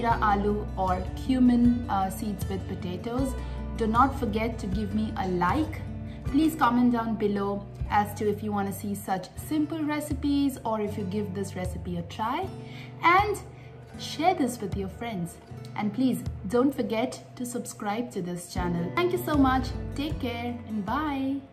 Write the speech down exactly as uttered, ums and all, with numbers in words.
Jeera Aloo or cumin uh, seeds with potatoes, do not forget to give me a like. Please comment down below as to if you want to see such simple recipes or if you give this recipe a try, and share this with your friends. And please don't forget to subscribe to this channel. Thank you so much. Take care and bye.